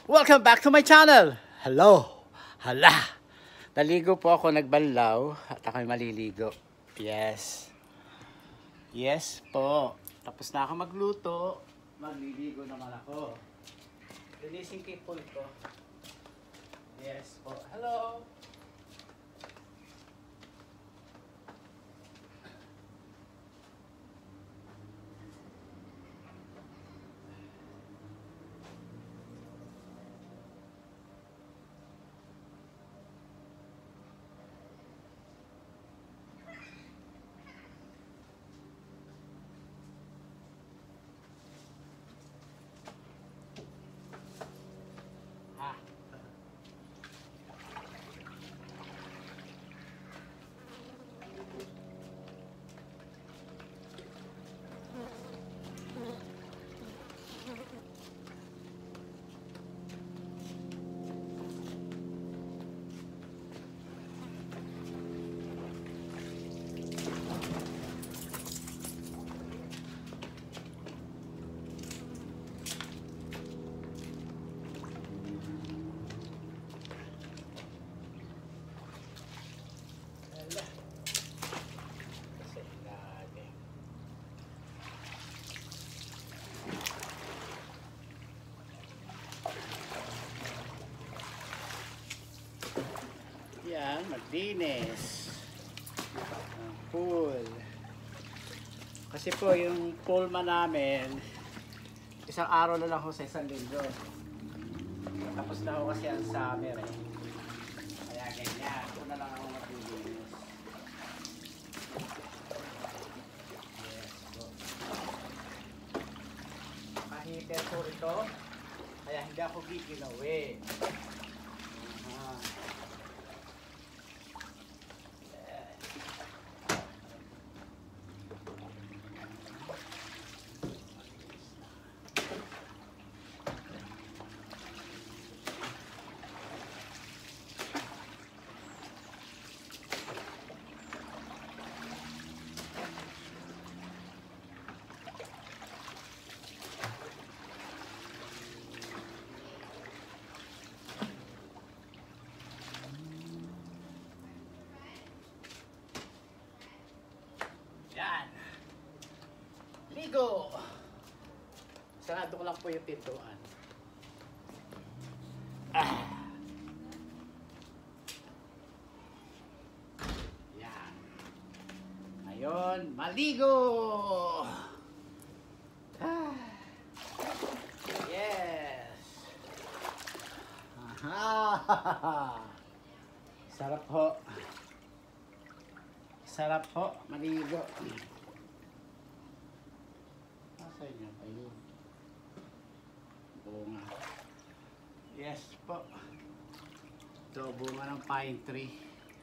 Welcome back to my channel! Hello! Hala! Naligo po ako, nagbanlaw at ako'y maliligo. Yes. Yes po. Tapos na ako magluto. Magliligo naman ako. Linisin ko yung pool ko. Yes po. Hello! Yan, maglinis ang pool. Kasi po yung pool man namin, isang araw na lang ho sa isang linggo. Tapos na ho kasi ang summer eh. Kaya ganyan, ito na lang ako maglinis. Yes po. Kahiter po ito, kaya hindi ako giginawi. Ligo! Sarado ko lang po yung pintuan. Yan. Ngayon, maligo! Yes! Aha! Sarap ho. Sarap ho, maligo. Ayun. Bunga. Yes po. Ito, bunga ng pine tree.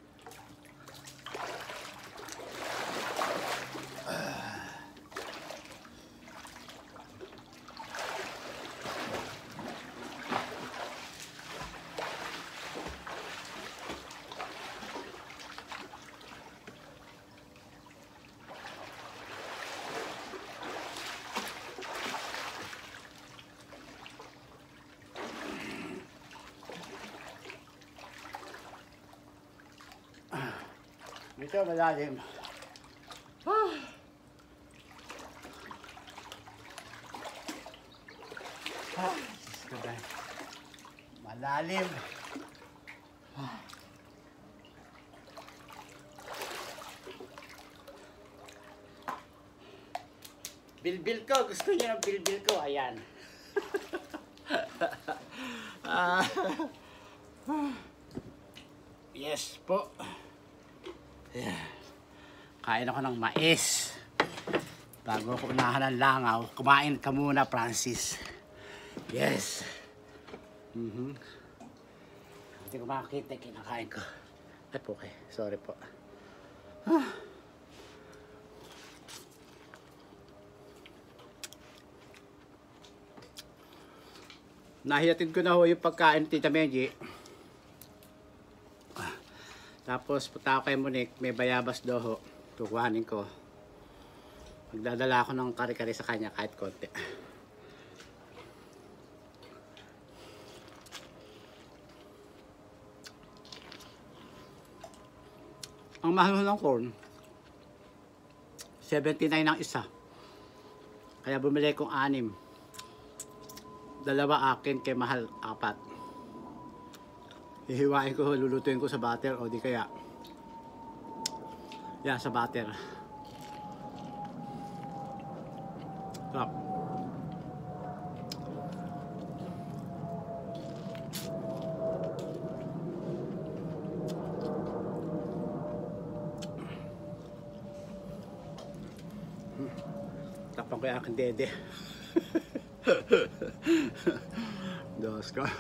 Dito malalim. Malalim. Bilbil ko. Gusto niyo ng bilbil ko. Ayan. Yes po. Yeah. Kain ako ng mais. Bago ako unahan ng langaw, kumain ka muna, Francis. Yes. Hindi ko makakita yung kinakain ko. Ay po, okay. Sorry po. Nahihatid ko na ho yung pagkain, Tita Menji. Tapos punta ako kay Monique, may bayabas daw ho. Tukuhanin ko. Magdadala ako ng kare-kare sa kanya kahit konti. Ang mahal ng corn, 79 ang isa. Kaya bumili kong 6. 2 akin, kay mahal 4. Hihiwain ko, lulutuin ko sa butter o di kaya yan sa butter. Sarap. Tapang ko yung aking dede. Diyos ko.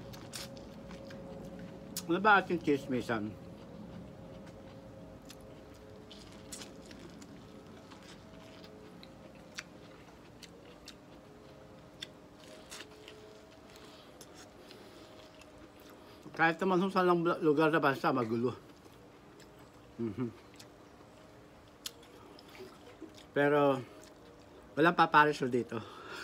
Ano ba ating chismisan? Kahit naman kung saan lugar na bansa, magulo. Pero, walang paparisol dito.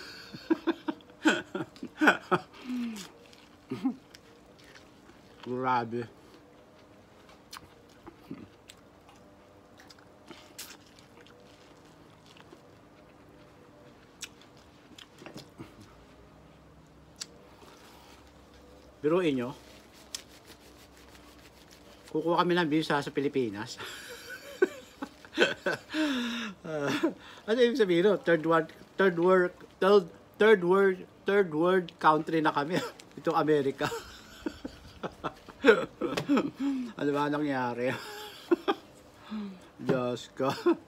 Grabe. Biruin nyo, kukuha kami ng visa sa Pilipinas. Ano yung sabihin, no? Third world country na kami. Itong Amerika. Ano ba nangyari? Diyos ko.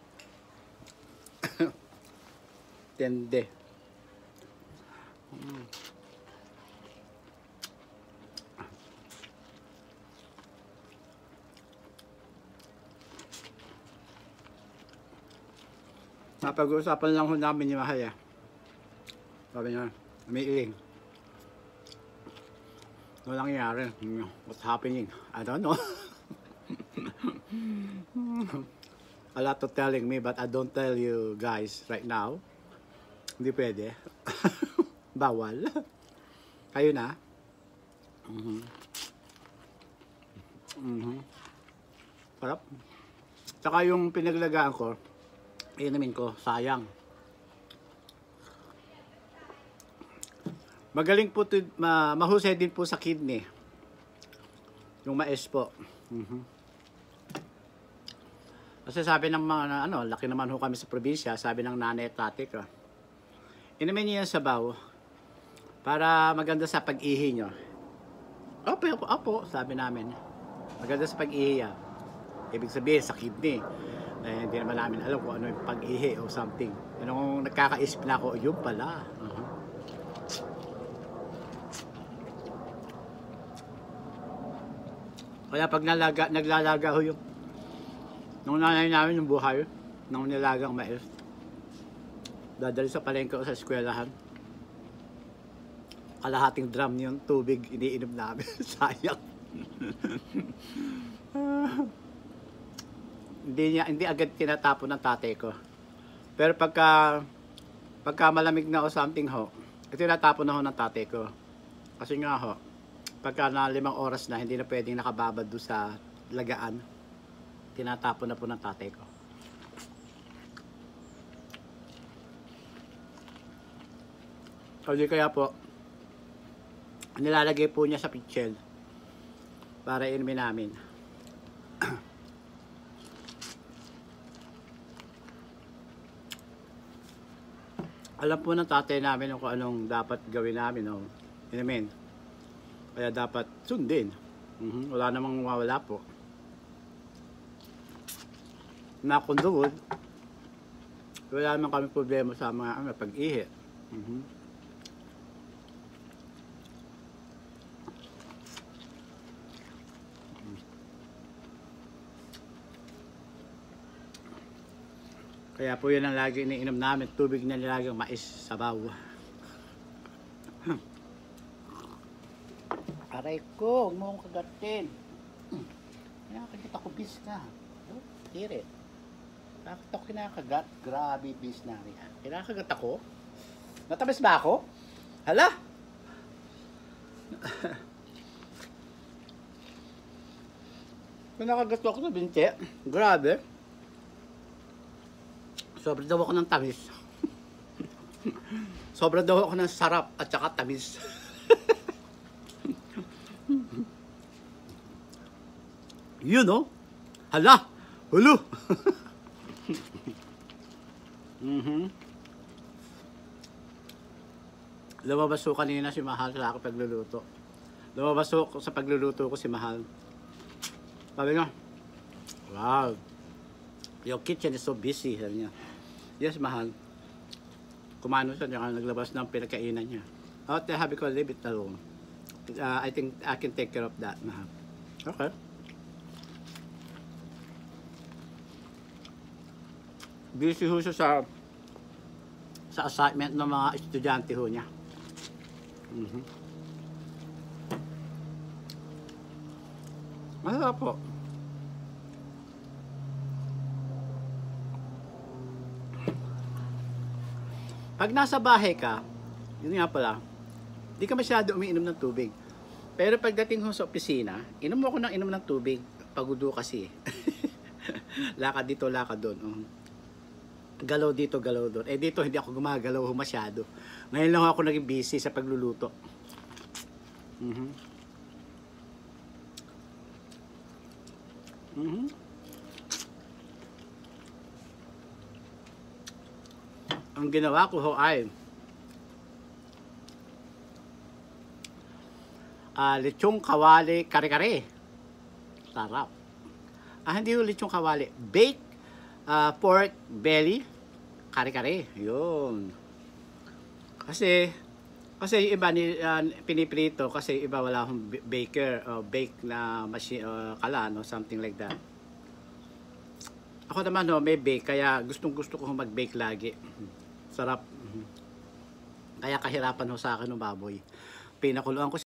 Tende. Napag-uusapan lang ho namin ni Mahaya. Sabi niya, umiiling. Ano nangyari? What's happening? I don't know. A lot of telling me, but I don't tell you guys right now. Hindi pwede. Bawal. Kayo na. Sarap. Tsaka yung pinaglagaan ko, inumin ko, sayang. Magaling po, mahusay din po sa kidney. Yung mais po. Kasi sabi ng mga, laki naman ho kami sa probinsya, sabi ng nanay at tatay ko, inumin niyo yung sabaw para maganda sa pag-ihi nyo. Opo, sabi namin. Maganda sa pag-ihi yan. Ibig sabihin sa kidney. Hindi naman namin alam kung ano yung pag-ihi o something. Anong nagkakaisip na ako, yun pala. Kaya pag naglalaga ho yung nung nanay namin yung buhay, nung nilagang mais, dadali sa palengke o sa eskwelahan. Kalahating drum yung tubig iniinom namin. Sayang. Hindi agad tinatapon ng tatay ko. Pero pagka malamig na o something ho, tinatapon na ho ng tatay ko. Kasi nga ho, pagka na 5 oras na, hindi na pwedeng nakababad doon sa lagaan. Tinatapon na po ng tatay ko. Kasi kaya po, nilalagay po niya sa pitchel para inumin namin. Alam po ng tatay namin kung anong dapat gawin namin. Inumin. Kaya dapat sundin. Wala namang mawala po. Nakundood, wala naman kami problema sa mga pag-ihi. Kaya po yun ang lagi iniinom namin, tubig na nilagang mais sabaw. Aray ko, huwag mo akong kagatin. Kinakagat ako, bis na. Tire. Bakit ako kinakagat? Grabe, bis na rin. Kinakagat ako? Natamis ba ako? Hala? Nakagato ako sa binti. Grabe. Sobra daw ako ng tamis. Sobra daw ako ng sarap at saka tamis. Yun, oh. Hala! Hulo! Lumabas ko kanina si Mahal sa aking pagluluto. Lumabas ko sa pagluluto ko si Mahal. Sabi niya, wow, your kitchen is so busy. Sabi niya, yes, Mahal. Kumano siya, naglabas ng pinagkainan niya. At sabi ko, leave it alone. I think I can take care of that, Mahal. Okay. Busy ho siya sa assignment ng mga estudyante ho niya. Masarap po. Pag nasa bahay ka, yun nga pala, di ka masyado umiinom ng tubig. Pero pagdating ho sa opisina, inom mo ako ng inom ng tubig. Pagudo kasi. Lakad dito, lakad doon. Galaw dito, galaw doon. Eh dito hindi ako gumagalaw masyado. Ngayon lang ako naging busy sa pagluluto. Ang ginawa ko ho ay lechong kawali kare-kare. Sarap. Hindi yung lechong kawali. Baked pork belly kare-kare. Yun. Kasi yung iba piniprito kasi iba wala akong baker o bake na machine kala no, something like that. Ako naman no, may bake kaya gustong-gusto ko mag-bake lagi. Sarap. Kaya kahirapan ho sa akin ng baboy. Pinakuluan ko